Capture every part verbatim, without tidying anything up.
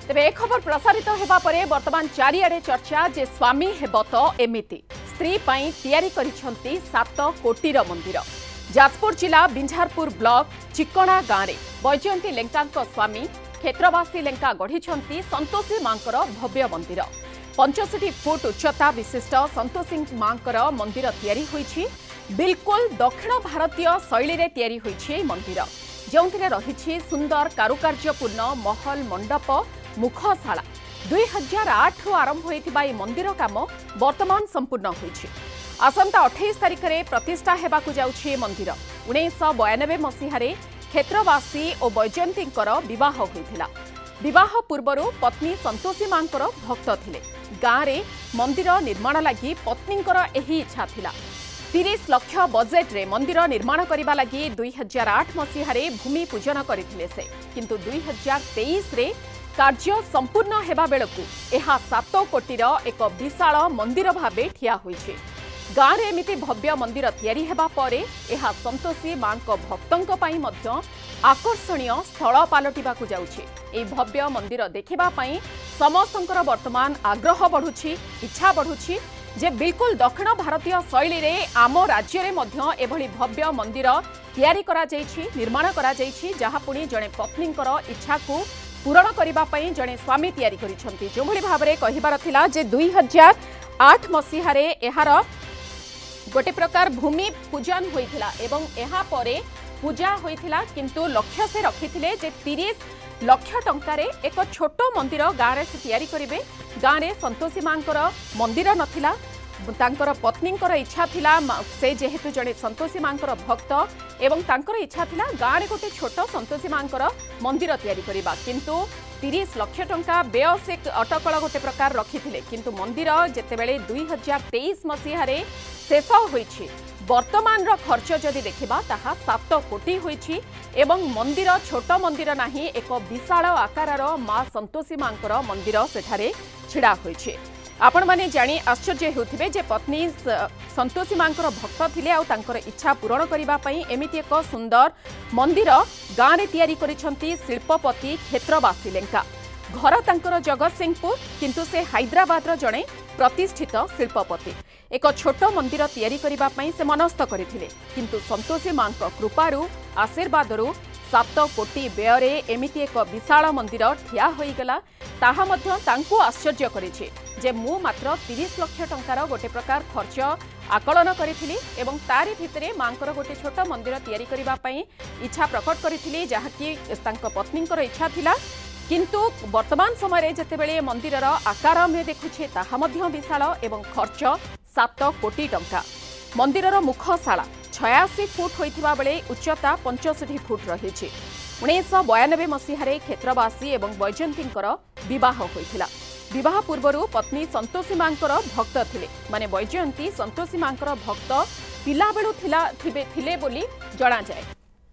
तेबे एक खबर प्रसारित हेबा परे वर्तमान चारिआडे चर्चा जे स्वामी हेब तो एमिति स्त्री पई तैयारी करिसंती सात कोटीर मंदिर। जाजपुर जिला बिंझारपुर ब्लॉक चिकणा गाँव में बैजयंती लेंका स्वामी क्षेत्रवासी लेंका गढ़ी संतोषी मांकर भव्य मंदिर। पंचषठी फुट उच्चता विशिष्ट संतोषी मांकर मंदिर तैयारी होईछि। बिल्कुल दक्षिण भारतीय शैली रे तैयारी होईछि मंदिर, जो रही सुंदर कारुकार्यपूर्ण महल मंडप मुखशाला। दुई हजार आठ रु आरंभ होइथिबा ई मंदिर काम वर्तमान संपूर्ण होईछि। आसंता अठाईस तारिख में प्रतिष्ठा हेबाकु जाउछि मंदिर। उन्नीस सौ बयानबे मसीहारे क्षेत्रवासी और बैजयंती विवाह होइथिला। विवाह पूर्वरु पत्नी संतोषी मांकर भक्त थिले। गाँव में मंदिर निर्माण लगी पत्नींकर एही इच्छा थिला। तीस लाख बजेट रे मंदिर निर्माण करने लगी दुई हजार आठ मसीहारे भूमि पूजन करथिले से, किंतु दुई हजार तेईस रे कार्य संपूर्ण हेबा बेलकु एहा सात कोटीर एक विशाल मंदिर भावे ठिया होइछे। गाँव में एमिति भव्य मंदिर तैयारी हेबा परे एहा संतोषी मांक भक्तंक पई मध्य आकर्षणीय स्थल पालटिबाकु जाउछे। एई भव्य मंदिर देखिबा पई समस्तंकर वर्तमान आग्रह बढ़ुछि, इच्छा बढ़ुछि जे बिल्कुल दक्षिण भारतीय शैली रे आम राज्य रे मध्य एभली भव्य मंदिर तैयारी करा जाइछि, निर्माण करा जाइछि, जहा पुणी जणे पत्नींकर इच्छा को पूरण करिबा पई जणे स्वामी तैयारी करिसंती। जो भली भाबरे कहिबार थिला जे दुई हजार आठ मसीहारे एहार गोटे प्रकार भूमि पूजन होइथिला एवं एहा परे पूजा होइथिला, किंतु लक्ष्य से रखिथिले जे तीस लक्ष टंकारे एक छोट मंदिर गाँव में से तैयारी करिवे। गाँव में संतोषी मांकर मंदिर नथिला, तांकर पत्नींकर इच्छा थिला, से जेहेतु जड़े संतोषी मांकर भक्त एवं तांकर इच्छा थिला गाँव में गोटे छोट संतोषी मांकर मंदिर तैयारी करिबा, किंतु तीस लक्ष टंका व्यय से अटकल गोटे प्रकार रखिथिले। किंतु मंदिर जेतेबेले दुई हजार तेईस मसीहारे शेष होइछि। वर्तमान रो खर्च जदि देखिबा ताहा सात कोटी होइछि एवं मंदिर छोट मंदिर नाही, एक विशाल आकारर मां संतोषी मांकर मंदिर सेठारे छिड़ा होइछि। आपण माने जानी आश्चर्य हेउथिबे जे पत्नी संतोषी मांकर भक्त थिले आ तांकर इच्छा पूरण करिबा पई एमिति एक सुंदर मंदिर गाँव में तैयारी करिसंती शिल्पपति क्षेत्रवासी लेंका। घर तांकर जगतसिंहपुर, किंतु से हैदराबाद रो जणे प्रतिष्ठित शिल्पपति। एक छोट मंदिर तैयारी करिबा पई से मनस्थ करथिले, किंतु संतोषी मांक कृपारु आशीर्वादरु सात कोटी व्यय एमिति एक विशाल मंदिर ठिया होईगला। ताहा मध्य तांकु आश्चर्य करिछि जे मु मात्र तीस लाख टंकार गोटे प्रकार खर्च आकलन करिथिली एवं तारी भितरे मांकर गोटे छोट मंदिर तैयारी करिबा पई इच्छा प्रकट करिथिली, जहाकि तांक पत्नींकर इच्छा थिला। किंतु वर्तमान समय जेतेबेले मंदिरर आकार में देखुछे ताहा मध्य विशाल एवं खर्च सात कोटी टंका। मंदिरर मुखशाला छयासी फुट होइथिबा बेले उच्चता पंचषठी फुट रहिछि। उन्नीस सौ बयानबे मसीहारे क्षेत्रवासी एवं बैजयंतींकर विवाह होइथिला। विवाह पूर्वरु पत्नी संतोषी मांकर भक्त थिले, माने बैजयंती संतोषी मांकर भक्त पिला बेलु थिला थिबे थिले बोली जणा जाय।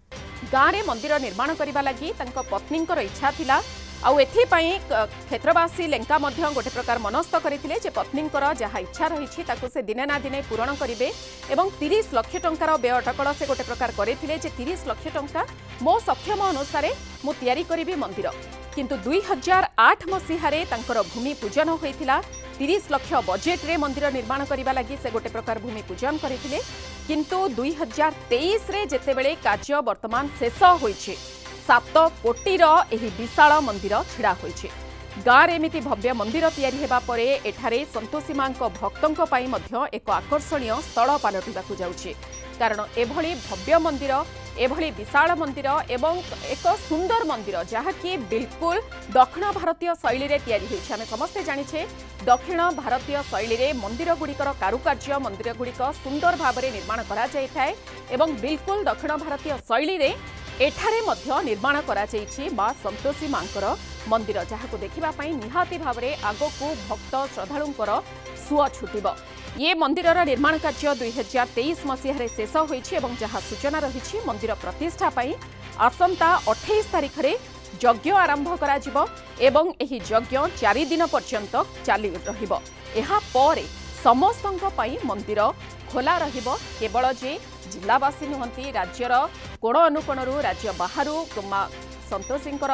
गाँव में मंदिर निर्माण करने लगी पत्नींकर इच्छा थिला। आउ एथिपाई क्षेत्रवासी लेंका मध्य गोटे प्रकार मनस्थ करथिले जे पत्नींकर जहा इच्छा रही ताकु से दिने ना दिने पूरण करिवे एवं तीस लाख टंकार व्यय अटकल से गोटे प्रकार करथिले जे तीस लाख टंका मो सक्षम अनुसार मु तैयारी करिवि मंदिर। किंतु दुई हजार आठ मसीहारे तांकर भूमि पूजन होइथिला। तीस लाख बजेट रे मंदिर निर्माण करने लगी से गोटे प्रकार भूमि पूजन करथिले, किंतु दुई हजार तेईस रे जेतेबेले कार्य वर्तमान शेष होइछे सात कोटीर एही विशाल मंदिर छिड़ा होइछे। गाँव में एमिति भव्य मंदिर तैयारी हेबा परे एठारे संतोषी मांक भक्तंक पई मध्य एक आकर्षणीय स्थल पालटिबाकु जाउछे। कारण एभली भव्य मंदिर, एभली विशाल मंदिर एवं एक सुंदर मंदिर जहाँकि बिल्कुल दक्षिण भारतीय शैली रे तैयारी होइछे। आमे समस्ते जानिछे दक्षिण भारतीय शैली रे मंदिर गुड़िकर कारुकार्य, मंदिर गुड़िक सुंदर भावरे निर्माण करा जाय थाए एवं बिल्कुल दक्षिण भारतीय शैली रे एठारे मध्य निर्माण करा जाइछि मां संतोषी मांकर मंदिर, जहाको देखिबा पई निहाती भावरे आगोकू भक्त श्रद्धालुंकर सुअ छुटिबो। ये मंदिरर निर्माण कार्य दुई हजार तेईस मसीहारे शेष होइछि एवं जहा सूचना रहिछि मंदिर प्रतिष्ठा पई आसंता अठाईस तारिख रे यज्ञ आरंभ करा जिवो एवं एही यज्ञ चारि दिन पर्यंत चालि रहिबो। एहा परे समस्तंक पई मंदिर खोला रहिबो। केवल जे जिलावासी नुहंती, राज्यर कोण अनुकोणरू, राज्य बाहरु संतोषींकर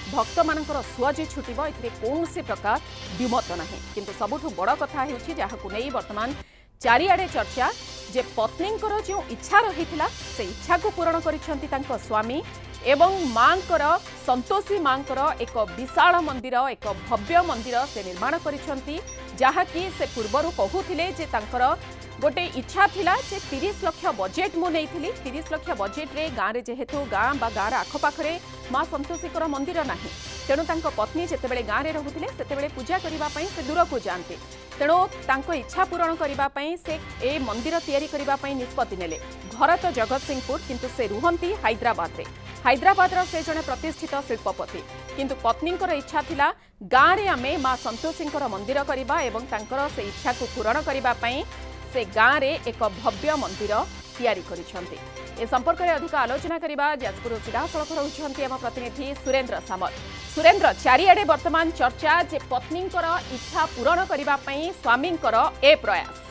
भक्त मानकर सुअजी छुटिब एथिरे कौनसी प्रकार द्विमत नाही किंतु सबुठु बड़ कथा हेउछि जाहाकु नै वर्तमान चारिआडे चर्चा जे पत्नींकर जो इच्छा रही से इच्छा को पूरण करिसेंति तांको स्वामी एवं मांकर संतोषी मांकर एक विशाल मंदिर एक भव्य मंदिर से निर्माण करिसेंति जहाँकि से पूर्वर कहूथिले जे तांकर गोटे इच्छा थिला जे तीस लाख बजेट मु नैथिली तीस लाख बजेट रे गाँव रे जेहेतु गाँ बा गाँव आखपाखे माँ संतोषीकर मंदिर नाही तेणु तांको पत्नी जेतेबेले गाँव रे रहुथिले सेतेबेले पूजा करिबा पई से दूर को जाते तेणु तांको इच्छा पूरण करिबा पई से ए मंदिर तैयारी करिबा पई निष्पत्ति नेले घर तो जगतसिंहपुर किंतु से रुहंती हैदराबाद रे हैदराबाद से जड़े प्रतिष्ठित शिल्पपति किंतु पत्नींकर इच्छा थिला गाँव रे आमे माँ संतोषींकर मंदिर करिबा एवं तांकर से इच्छा को पूरण करिबा पई से गाँव रे एक भव्य मंदिर तैयारी करिसेंति ए संपर्क में अधिक आलोचना करबा जाजपुर सीधासलख रहुछंती आम प्रतिनिधि सुरेंद्र सामल सुरेंद्र चारिआडे वर्तमान चर्चा जे पत्नींकर इच्छा पूरण करिबा पई स्वामींकर ए प्रयास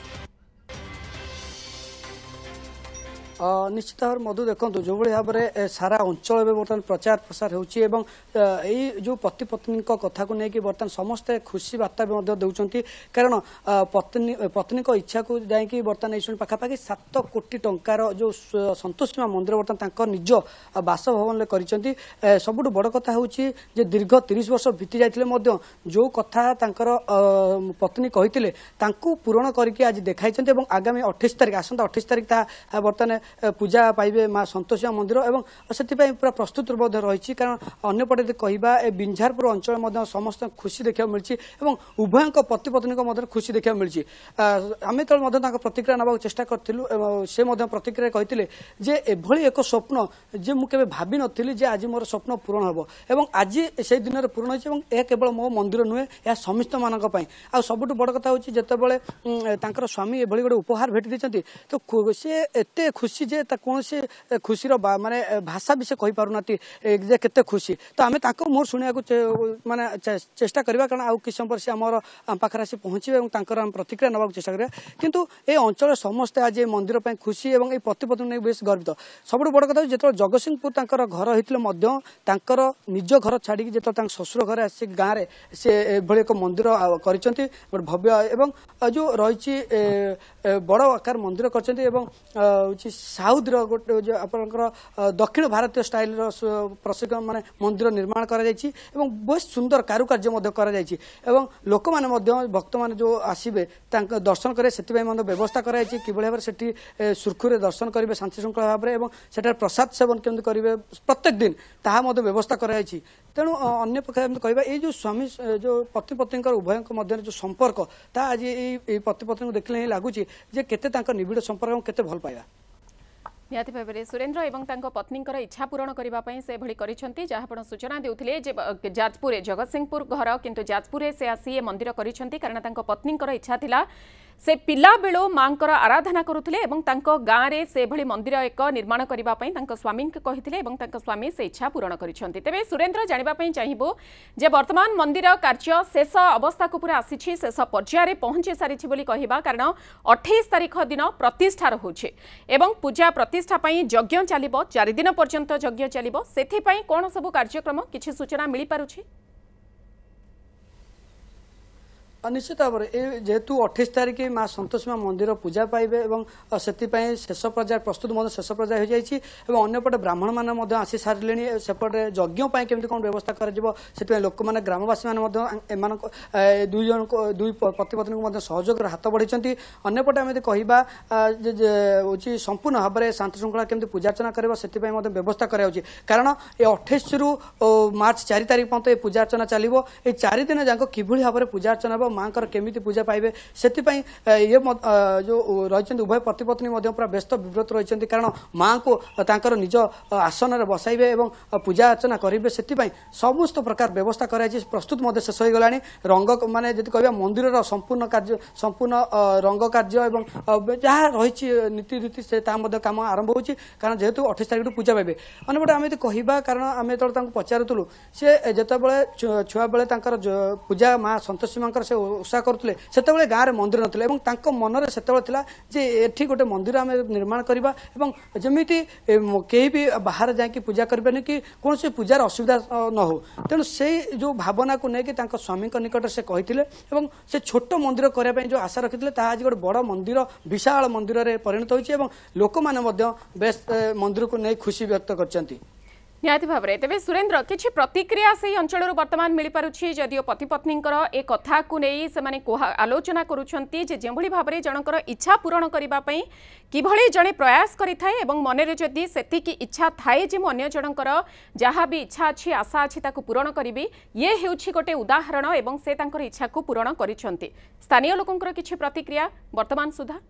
निश्चित भाव मधु देखो जो भाव में सारा अंचल बर्तमान प्रचार प्रसार होची एवं जो पति पत्नी कथा को लेकिन बर्तमान समस्ते खुशी वार्ता भी दौरान कारण पत्नी पत्नी इच्छा को जाकि बर्तमान ये पाखापाखि सात कोटी टंकार जो संतोषी मंदिर बर्तमान निज बासभवन कर सबुठ बड़ कथा हूँ दीर्घ तीस वर्ष बीती जाते जो कथा पत्नी कही पूरण करके आज देखाई आगामी अठाईस तारीख आसंता अठाईस तारीख बर्तमान पूजा पाइबे माँ संतोषी मंदिर एवं से पूरा प्रस्तुत रही कारण अंपटे कहवा बिंझारपुर अंचल समस्त खुशी देखा मिली उभय पति पत्नी खुशी देखा मिली आम तो प्रतिक्रिया नवा चेष्टा करूँ से प्रतिक्रिया कहते एभली एक स्वप्न जे मुझे भावी नी आज मोर स्वप्न पूरण हम और आज से दिन में पूरण हो केवल मो मंदिर नुहे यह समस्त मान सबुठ बड़ कथा हूँ जिते स्वामी एभली गोटे उपहार भेटी देते तो सी एत खुशी जे कौन से खुशी माने भाषा भी से कही पारना जे केते खुशी तो आम मोर शुणा माने चेष्टा करवा कारण आउ कि समय से आमर पाखे आसी पहुंचे और प्रतिक्रिया नवा चेष्टा करा किंतु ए अंचल समस्ते आज मंदिर पर खुशी और ये पति पत्नी बेस गर्वित सब बड़ कथा जो जगतसिंहपुर घर होते निज घर छाड़ी जो शशुर घर आस गाँव में से एक मंदिर कर भव्य एवं जो रही बड़ आकार मंदिर कर साउथ गोटे जो आपंकर दक्षिण भारतीय स्टाइल प्रशिक्षण माने मंदिर निर्माण कर बहुत सुंदर कारुकार्य कर लोक मैंने भक्त मैंने जो आसबे दर्शन करें से व्यवस्था कर भाव से सुरखुरे दर्शन करेंगे शांति श्रृंखला भाव में से प्रसाद सेवन केमती करेंगे प्रत्येक दिन ता व्यवस्था कर तेणु अन्य पक्ष कहवा ये जो स्वामी जो पति पत्नी उभय मध्य जो संपर्क ता आज ये पति पत्नी देखने ही लगुच निबिड़ संपर्क केते भल पाइबा निहाती भाव में सुरेंद्र एवं तांको पत्नींकर इच्छा पूरण करने से भली करिसेंति जहाँ आपण सूचना देउथिले जे जाजपुर जगतसिंहपुर घर किंतु जाजपुर से आसी ए मंदिर करिसेंति कारण तांको पत्नींकर इच्छा थिला से पिला बेलो मांकर आराधना करुथिले एवं तांको गाँ रे से भली मंदिर एक निर्माण करबा पई तांको स्वामी कहिथिले एवं तांको स्वामी से इच्छा पूरण करिसेंति तेबे सुरेंद्र जानिबा पई चाहिबो जे वर्तमान मंदिर कार्य शेष अवस्था को पूरा आसीछि शेष पर्याय रे पहुंची सारिछि बोली कहिबा कारण अट्ठाईस तारिख दिन प्रतिष्ठा होछि एवं पूजा प्रतिष्ठा पई यज्ञ चलिबो चार दिन पर्यंत यज्ञ चलिबो सेथि पई कोन सब कार्यक्रम किछि सूचना मिली पारुछि निश्चित भाव में जेहेतु अठाईस तारीख माँ संतोषी मंदिर पूजा पाइबे और से शेष पर्याय प्रस्तुत शेष पर्याय हो जाइए अंपटे ब्राह्मण मैंने आसी सारे सेपटे यज्ञ केमती कौन व्यवस्था कर लोक मैंने ग्रामवासी मैंने दुई जन दुई पति पत्नी को सहयोग हाथ बढ़ाई अंपटे आम कहवा हूँ संपूर्ण भाव में शांति श्रृंखला केमती पूजार्चना कर व्यवस्था कर कारण ये अठाईस रु मार्च चार तारीख पर्यटन पूजार्चना चलो ये चार दिन जाक किभली भाव में पूजार्चना माँ केमी पूजा पाइबे से ये जो रही उभय पति पत्नी पूरा व्यस्त विव्रत रही कारण माँ को तांकर निज आसन में बसाइबे और पूजा अर्चना करेंगे से समस्त प्रकार व्यवस्था कराई प्रस्तुत शेष हो गला रंग माने जदि कहबा मंदिर संपूर्ण कार्य संपूर्ण रंग कार्य जहाँ रही नीति रीति से कम आरंभ हो कारण जेहेतु अठाईस तारीख पूजा पाइबे अंपटे आम कहवा कारण आम जो पचारूलु सी जिते छुआ बेले पूजा माँ संतोषी माँ से ओषा करुले से गाँव में मंदिर नथिले एवं तांको मनरे सेतेबेले थिला जे एठी गोटे मंदिर आम निर्माण करबा एवं जमिति केही भी बाहर जाके पूजा करबेनि कि कोनसे पूजार असुविधा न हो तेणु से जो भावना को लेकिन तांको स्वामी निकट से कहिथिले एवं से छोट मंदिर करबा जो आशा रखिथिले ता आज गोटे बड़ मंदिर विशाल मंदिर रे परिणत होइछि एवं लोक माने मध्य बेस मंदिर को नै खुशी व्यक्त करछंती। निहाती भाव में तेज सुरेन्द्र किसी प्रतिक्रिया से अंचल बर्तमान मिल पारुछि जदिओ पति पत्नी ए कथा को नहीं से आलोचना करुछंती जे जेभली भाव में जनकर इच्छा पूरण करने किभली जड़े प्रयास करिथाए एवं मनरे जदि सेतिकी इच्छा थाए जे मु अन्य जनकर जहाँ भी इच्छा अच्छी आशा अच्छी ताकू पूरण करिबी ये हेउछि गोटे उदाहरण एवं से तांकर इच्छा को पूरण करिछंती। स्थानीय लोकंकर किछि प्रतिक्रिया वर्तमान सुधा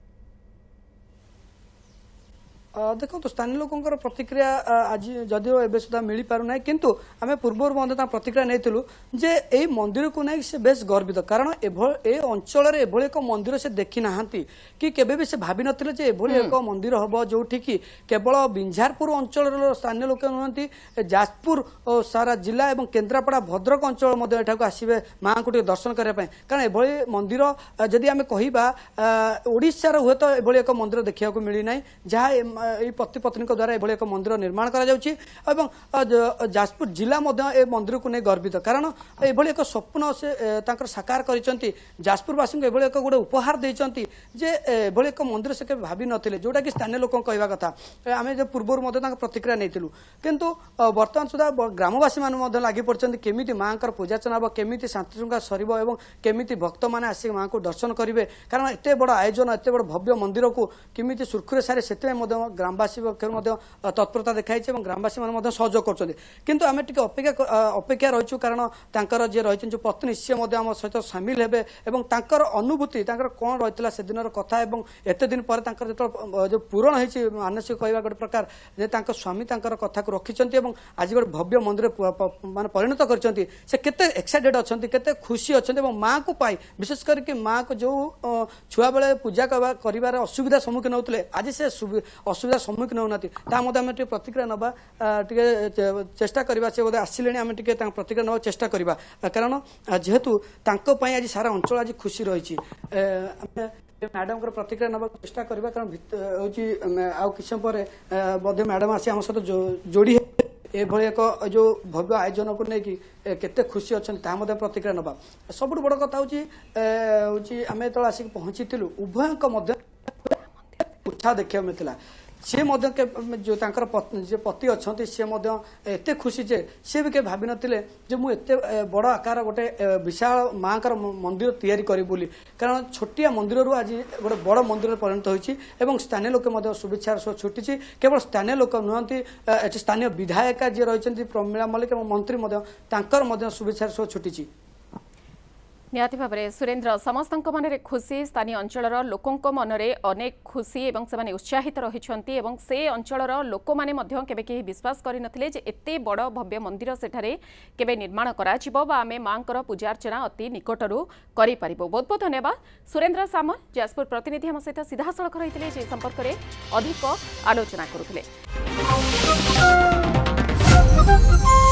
देखो तो स्थानीय लोकंकर प्रतिक्रिया आज जदिओ एबे सुधा मिल पारुना किंतु आमे पूर्वर मध्य प्रतिक्रिया नैथिलु जे एई मंदिर को नै से बेस गर्वित कारण ए अंचल रे एभली एक मंदिर से देखि नाहंती कि केबे भी से भाबी नथिले जे एभली एक मंदिर हबो जोठी कि केवल बिंझारपुर अंचल रो स्थानीय लोक नहंती जाजपुर सारा जिला एवं केन्द्रापड़ा भद्रक अंचल मध्य एठाको आसीबे मां को टे दर्शन करबा पय कारण एभली मंदिर जदि आमे कहिबा ओडिसा रो होतो एभली एक मंदिर देखिया को मिली नै जहा पति पत्नी द्वारा एभली एक मंदिर निर्माण करा जाउछि एवं जाजपुर जिला मध्य ए मंदिर को नै गर्वित कारण एभली एक स्वप्न से तांकर साकार करिसंती जाजपुर वासी को एभली एक गोटे उपहार दैचंती जे एभली एक मंदिर से के भाबी नथिले जोटा कि स्थानीय लोक कहवा कथा आमे जे पूर्वर मध्य तांकर प्रतिक्रिया नैथिलु किंतु वर्तमान सुधा ग्रामवासी मान मध्य लागि पड़चंती केमिति मांकर पूजार्चना हबो केमिति शांति शृंखला सरिबो एवं केमिति भक्त माने आसी मां को दर्शन करिवे कारण एते बड़ आयोजन एते बड़ भव्य मंदिर को केमिति सुरखुरे सारे सेते मध्य ग्रामवासी पक्ष तत्परता देखाई ग्रामवासी मैंने सहयोग कर किंतु आम टे अपेक्षा अपेक्षा रही कारण तांकर जे रही जो पत्नी सी आम सहित सामिल हेबे एवं तांकर अनुभूति तांकर कौन रही से दिन कथा एत दिन पर जो पूरण होती मानसिक कहवा गोटे प्रकार जे तांकर स्वामी तांकर कथा को रखिंट आज गोटे भव्य मंदिर मान परिणत कर एक्साइटेड अच्छा केते खुशी अच्छा माँ को पाई विशेष करके माँ को जो छुआ बेले पूजा कर असुविधा सम्मुखीन होते आज से असुविधा सम्मुखीन होना आम प्रतिक्रिया नवा चेष्टा करवा से बोधे आसिले आम प्रतिक्रिया नवा चेष्टा करवा कारण जेहेतु आज सारा अंचल आज खुशी रही मैडम को प्रतिक्रिया नवा चेष्टा करवा कारण आउ कि समय मैडम आसी आम सहित जोड़ी एभली एक जो भव्य आयोजन को लेकिन केते खुशी अच्छा प्रतिक्रिया नवा सब बड़ कथा हूँ आम जो आसिक पहुंची उभय उत्साह देखा मिलता सी जो तांकर जे पति अच्छा सी एते खुशी जे सी भी के भाभी नथिले जे मु एते बड़ आकार गोटे विशाल माँ का मंदिर तैयारी करी बोली कारण छोटिया मंदिर रू आज गोटे बड़ मंदिर परिणत होइछि एवं स्थानीय लोक शुभेच्छार सह छुटी केवल स्थानीय लोक नुहंती स्थानीय विधायिका जे रही प्रमीला मल्लिक तांकर शुभेच्छार सह छुटी निहाती भाव में सुरेन्द्र समस्त मन खुशी स्थानीय अंचल लोकों मनरे अनेक खुशी एवं से उत्साहित रही एवं से अंचल लोक मैंने केबे केही विश्वास करनथिले जे एते बड़ भव्य मंदिर सेठारे केबे निर्माण कराजिबो बा आमे मांकर पूजार्चना अति निकटरू करि परिबो। बहुत बहुत धन्यवाद सुरेन्द्र सामल जाजपुर प्रतिनिधि हम सहित सीधा सड़क रही जे संपर्क में अधिक आलोचना करुथिले।